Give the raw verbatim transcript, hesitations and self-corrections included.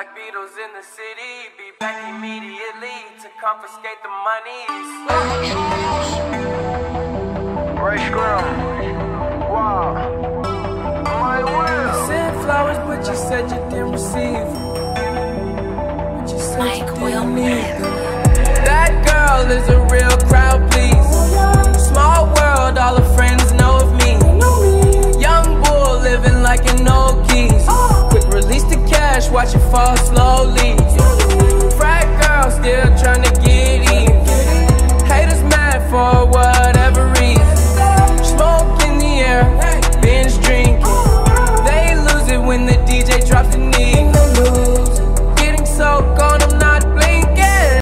Black Beatles in the city, be back immediately to confiscate the monies. Ray Scrum. Wow. My will. You sent flowers, but you said you didn't receive them. But you said you didn't need them. That girl is a